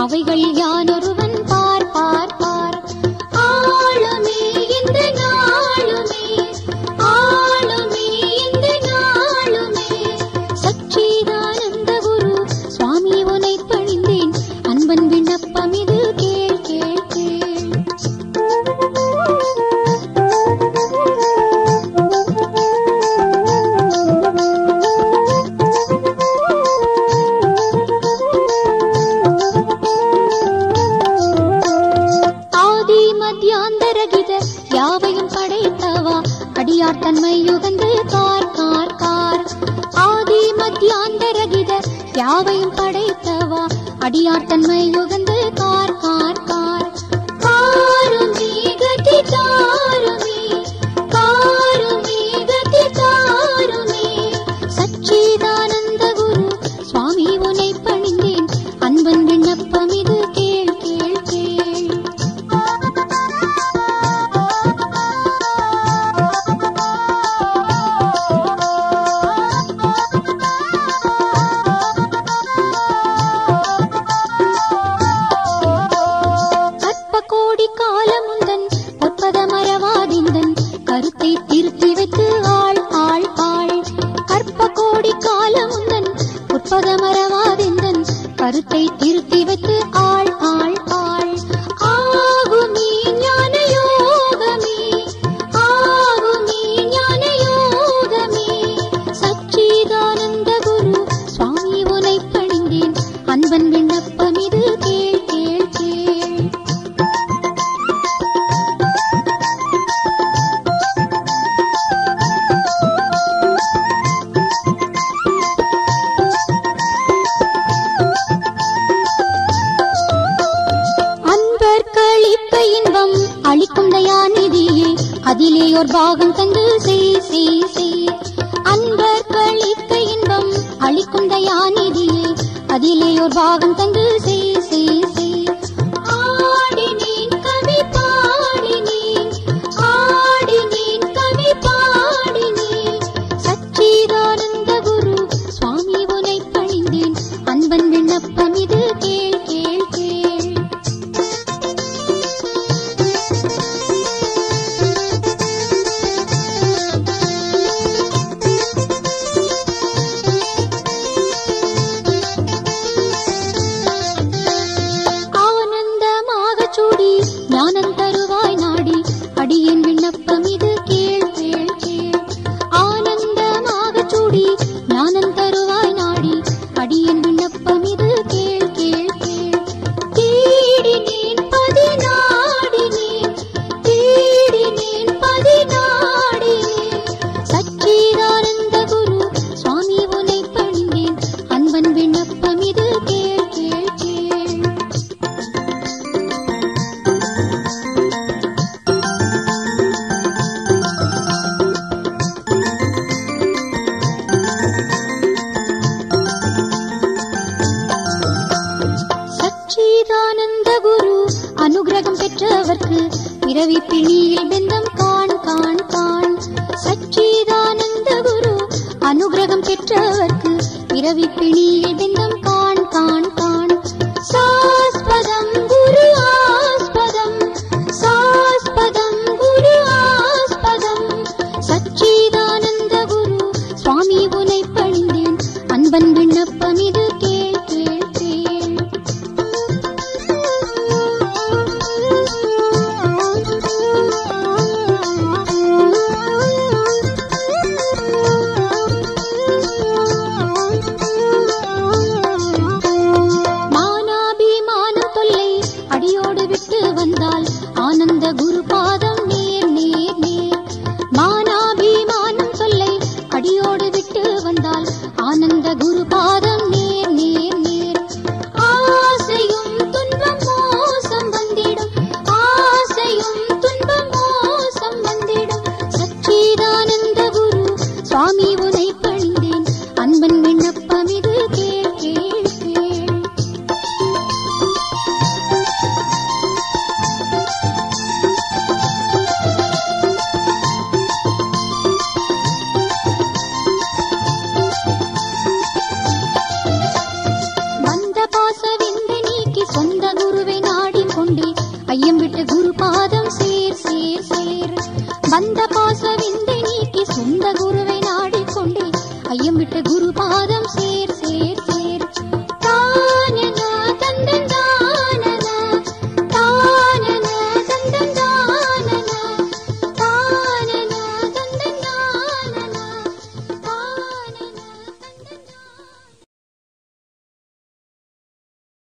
அவைகள் யானொருவன் பார் பார் பார். ஆளுமே இந்த நாளுமே, ஆளுமே இந்த நாளுமே, சச்சிதானந்த குரு சுவாமி உனை பணிந்தேன், அன்பன் விண்ணப்பம் இது கேள் கேள் கேள். யாவையும் படைத்தவா அடியார் தன்மை யுகந்து கார் கார் கார். ஆதி மத்தியாந்தரகித யாவையும் படைத்தவா அடியார் தன்மை யுகந்து கார் கார் கார். காருமே கதி தாருமே, காருமே கதி தாருமே, சச்சிதானந்த குரு சுவாமி உனை பணிந்தேன், அன்பன் விண்ணப்பம் இது கேள் கேள் கேள். கருத்தை திருத்தி வைத்து ஆள் ஆள் ஆள். கற்ப கோடி காலமுந்தன் உற்பத மரவாதிந்தன் கருத்தை திருத்தி வைத்து ஆள் ஆள் ஆள். ஆகுமே ஞான யோகமே, ஆகுமே ஞான யோகமே, சச்சிதானந்த குரு சுவாமி உனை பணிந்தேன், அன்பன் விண்ணப்பம் இது கேள் கேள் கேள். அளிக்கும் தயாநிதியே அதிலே ஒரு பாகம் தந்து செய் செய் செய். அன்பர் களிக்க இன்பம் அளிக்கும் தயாநிதியே அதிலே ஒரு பாகம் தந்து செய் செய் செய். ஆடினேன் கவி பாடினேன், ஆடினேன் கவி பாடினேன், சச்சிதானந்த குரு சுவாமி உனை பணிந்தேன், அன்பன் விண்ணப்பம் இது கேள் கேள் கேள். ஞானம் தருவாய் நாடி அடியேன் விண்ணப்பம் இது கேள் கேள் கேள். ஆனந்தமாக சூடி ஞானம் தருவாய் நாடி அடியேன் விண்ணப்பம் இது கேள் கேள் கேள். தேடினேன் பதினாடினேன், தேடினேன் பதினாடினேன், சச்சிதானந்த குரு சுவாமி உனை பணிந்தேன், அன்பன் விண்ணப்பம் இது கேள் கேள் கேள். சச்சிதானந்த குரு அனுகிரகம் பெற்றவர்க்கு பிறவி பிணியில் பெந்தம் காண் காண் காண். சச்சிதானந்த குரு அனுகிரகம் பெற்றவர்க்கு பிறவி பிணியில் பெந்தம் காண் காண் காண். சாஸ்பதம் குரு ஆஸ்பதம், சாஸ்பதம் குரு ஆஸ்பதம், சச்சிதானந்த குரு சுவாமி உனை பணிந்தேன், அன்பன் விண்ணப்பம் இது கேள் கேள் கேள். மானாபிமானம் தொல்லை அடியோடு விட்டு வந்தால் ஆனந்த குரு